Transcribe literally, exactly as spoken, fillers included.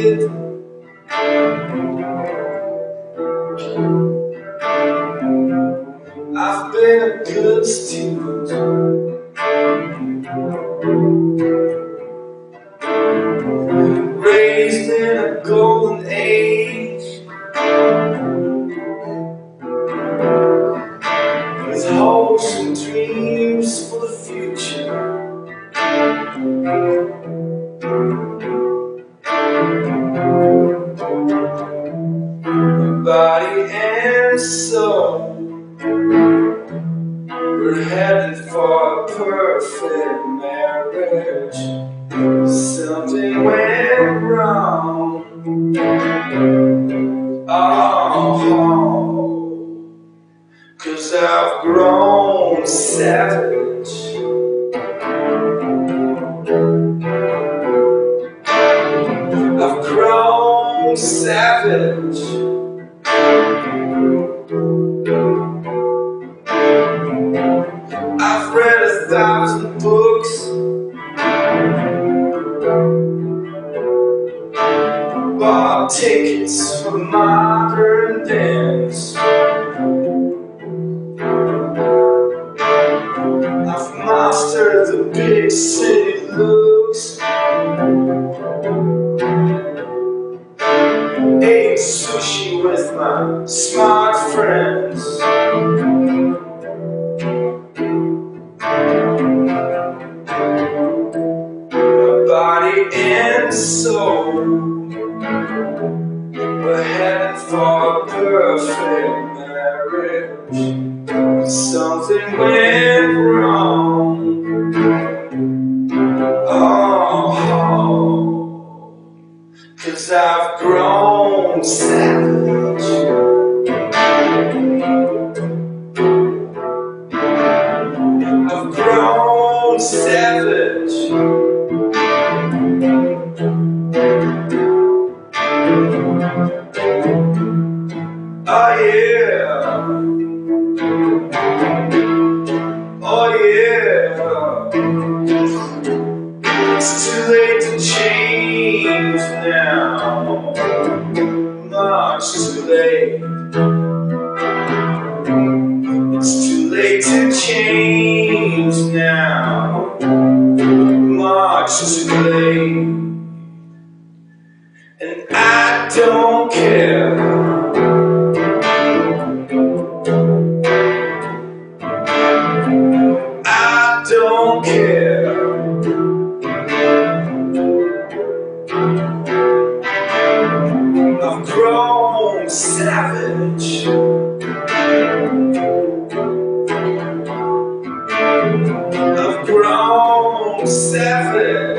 kid. I've been a good student. Raised in a golden age, with hopes and dreams for the future. Body and soul, we're heading for a perfect marriage. Something went wrong. Oh, 'cause I've grown savage. I've grown savage. I've read a thousand books, bought tickets for the modern dance. I've mastered the big city looks, ate sushi with my smart friends. Body and soul, we're heading for a perfect marriage. Something went wrong. Oh, 'cause I've grown savage. I've grown savage. Oh yeah, oh yeah. It's too late to change now, much too late. It's too late to change now, much too late. And I don't care. I don't care. I've grown savage. I've grown savage.